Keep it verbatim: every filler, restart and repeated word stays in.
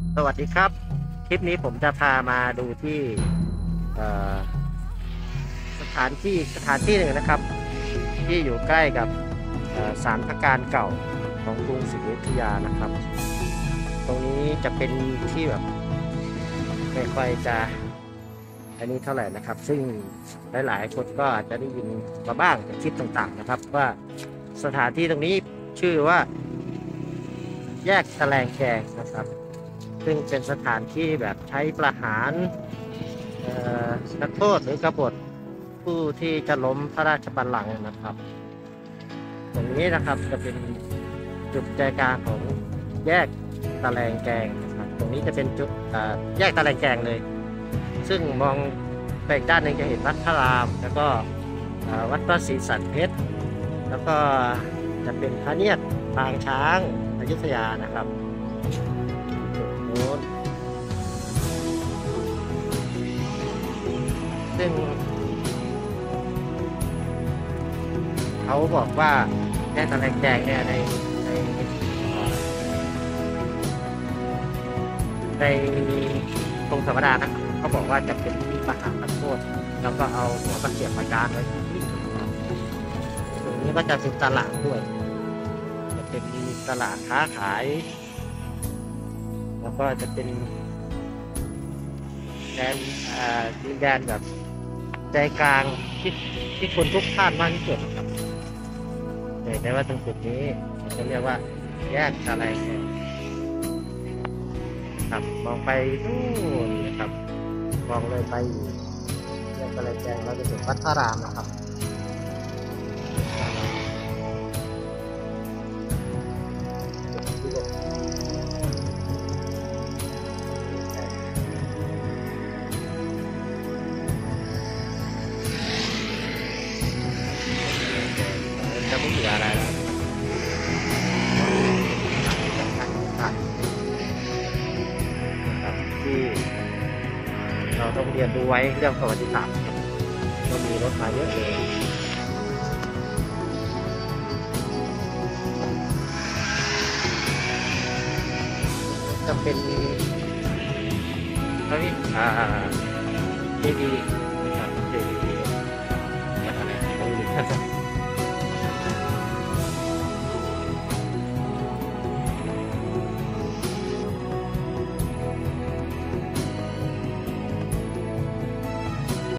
สวัสดีครับคลิปนี้ผมจะพามาดูที่สถานที่สถานที่หนึ่งนะครับที่อยู่ใกล้กับศาลพระการเก่าของกรุงศรีอยุธยานะครับตรงนี้จะเป็นที่แบบไม่ค่อยจะอันนี้เท่าไหร่นะครับซึ่งหลายๆคนก็อาจจะได้ยินมาบ้างจากคลิปต่างๆนะครับว่าสถานที่ตรงนี้ชื่อว่าแยกแสลงแกงนะครับซึ่งเป็นสถานที่แบบใช้ประหารนักโทษหรือกบฏผู้ที่จะล้มพระราชบัลลังก์นะครับตรงนี้นะครับจะเป็นจุดใจกลางของแยกตะแลงแกงนะครับตรงนี้จะเป็นจุดแยกตะแลงแกงเลยซึ่งมองไปอีกด้านหนึ่งจะเห็นวัดพระรามแล้วก็วัดพระศรีสันเพชรแล้วก็จะเป็นพระเนียดปางช้างอยุธยานะครับโน้นซึ่งเขาบอกว่าแยกตะแลงแกงเนี่ยในในในตรงธรรมดานะเขาบอกว่าจะเป็นที่ประหารนักโทษแล้วก็เอาหัวกระเสียบมากางไว้ที่ตรงนี้ก็จะเป็นตลาดด้วยจะเป็นตลาดค้าขายแล้วก็จะเป็นแดนดินแดนแบบใจกลางที่ที่คนทุกท่านมากที่สุดครับแต่ว่าตรงจุดนี้จะเรียกว่าแยกตะแลงแกงครับมองไปนู่นนะครับมองเลยไปแยกตะแลงแกงเราจะถึงวัดพระรามนะครับจะไม่เหลืออะไรแล้วที่เราต้องเรียนรู้ไว้เรื่องประวัติศาสตร์ก็มีรถมาเยอะเลยจะเป็นพระวิอ่าดีดี